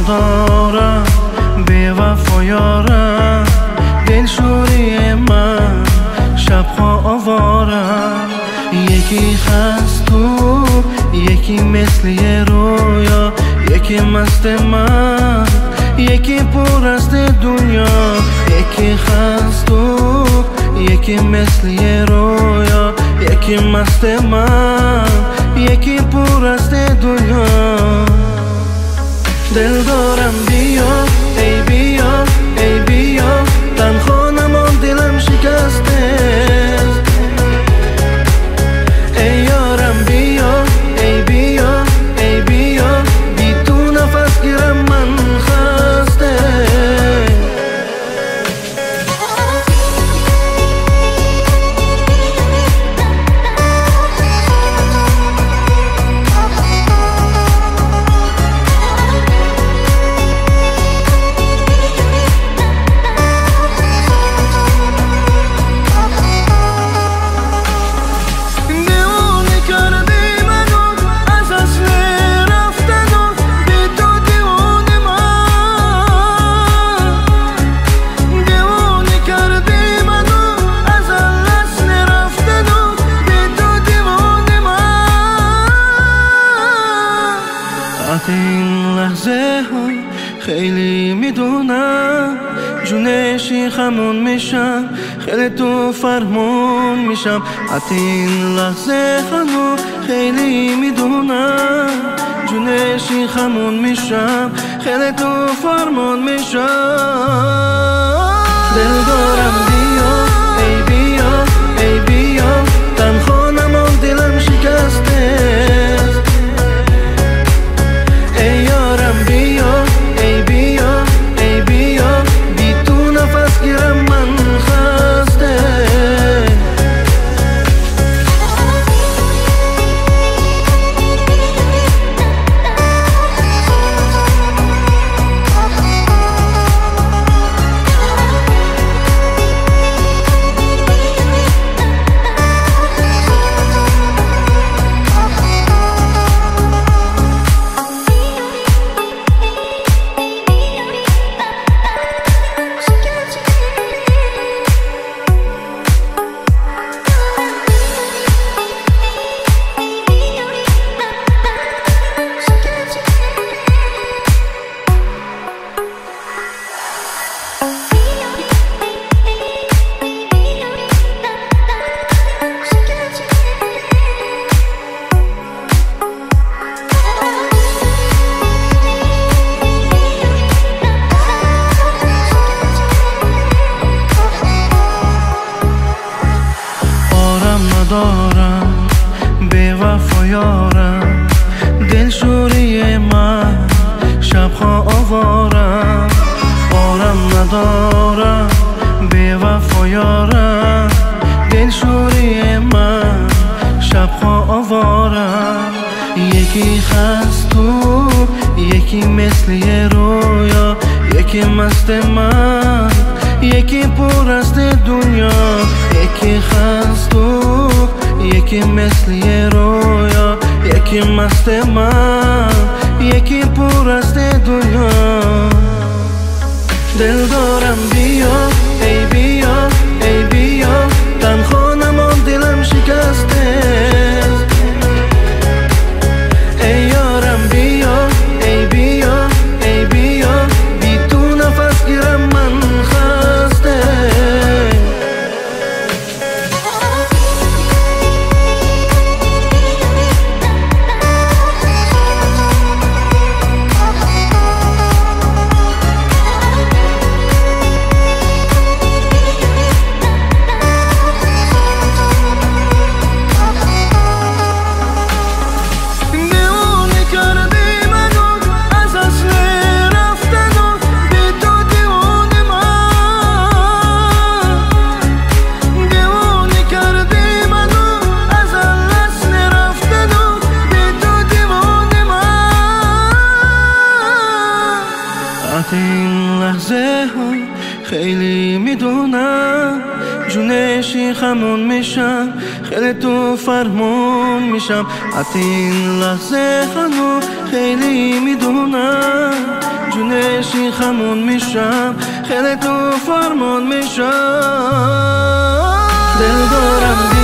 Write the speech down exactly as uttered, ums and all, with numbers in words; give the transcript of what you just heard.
ندارم به وفا یارم، دلشوری من شبها آوارم. یکی خست تو یکی مثل یه رویا، یکی مست من یکی پر از دنیا. یکی خست تو یکی مثل یه رویا، یکی مست من یکی پر از دنیا. دل دارم بیا ای بیا ای بیا، تنها نمان دلم شکسته. ای یارم بیا ای بیا ای بیا، بی تو نفس گیرم من خسته. این لحظه ها خیلی میدونم، جونشی خمون میشم، خیلی تو فرمون میشم. حتی این لحظه ها خیلی میدونم، جونشی خمون میشم، خیلی تو فرمون میشم. دل دارم بیا ای بیا ای بیا، تنها نمان دلم شکسته. دارم به وفا یارم، دلشوری من شبها آوارم. بارم ندارم به وفا یارم، دلشوری من شبها آوارم. یکی خست تو یکی مثل یه رویا، یکی مست من یکی پر از دنیا. یکی خست تو یکی مثل یه رویا، یکی مست من یکی پر از دنیا. دل دارم بیا ای بیا ای بیا، تنها نمان دلم شکسته. ای یارم بیا ای بیا ای بیا، بی تو نفس گیرم من خسته. این لحظه ها خیلی میدونم، جونشی خمون میشم، خیلی تو فرمون میشم. حتی این لحظه ها خیلی میدونم، بشی خمون میشم، خیلی تو فرمان میشم. دل دارم